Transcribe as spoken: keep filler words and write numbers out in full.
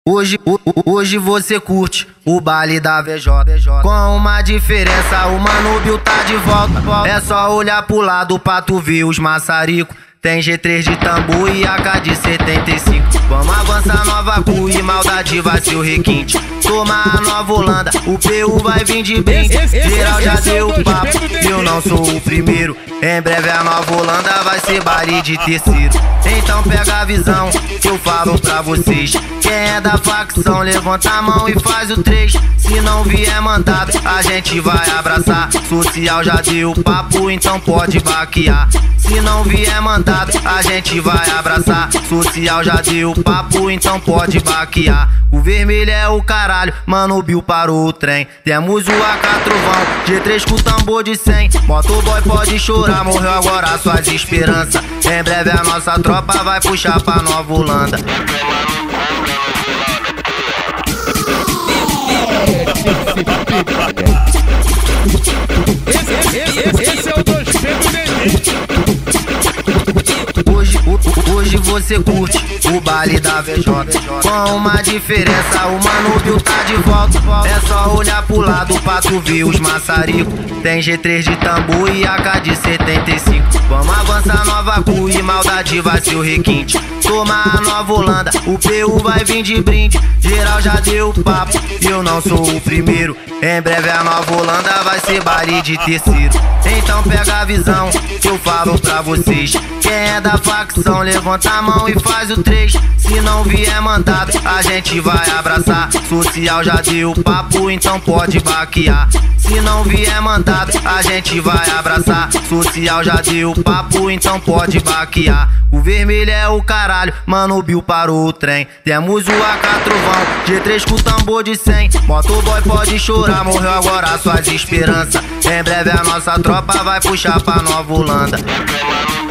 Hoje, hoje você curte o baile da V J. Com uma diferença, o Mano Bill tá de volta. É só olhar pro lado pra tu ver os maçarico. Tem G três de tambor e A K de setenta e cinco. Vamos avançar nova cu e maldade vai ser o requinte. Toma a nova Holanda, o P U vai vir de brinde. Geral já deu o papo, eu não sou o primeiro. Em breve a nova Holanda vai ser baile de terceiro. Então pega a visão que eu falo pra vocês. Quem é da facção levanta a mão e faz o três. Se não vier mandado, a gente vai abraçar. Social já deu o papo, então pode baquear. Se não vier mandado, a gente vai abraçar. Social já deu o papo, então pode baquear. O vermelho é o caralho, Mano Bill parou o trem. Temos o A K trovão, G três com tambor de cem. Motoboy pode chorar, morreu agora suas esperanças. Em breve a nossa tropa vai puxar pra Nova Holanda. Esse, esse, esse é o dois P do Nenê. Hoje, hoje você curte o baile da V J. Com uma diferença, o Mano Bill tá de volta. É só olhar pro lado pra tu ver os maçarico. Tem G três de tambor e A K de setenta e cinco. Vamos avançar nova cu e maldade vai ser o requinte. Toma a nova Holanda, o P U vai vir de brinde. Geral já deu o papo, eu não sou o primeiro. Em breve a nova Holanda vai ser baile de terceiro. Então pega a visão que eu falo pra vocês. Quem é da facção levanta a mão e faz o três. Se não vier mandado, a gente vai abraçar. Social já deu o papo, então pode baquear. Se não vier mandado, a gente vai abraçar. Social já deu o papo, então pode baquear. O vermelho é o caralho, Mano Bill parou o trem. Temos o A K trovão, G três com tambor de cem. Motoboy pode chorar, morreu agora suas esperanças. Em breve a nossa tropa vai puxar pra Nova Holanda.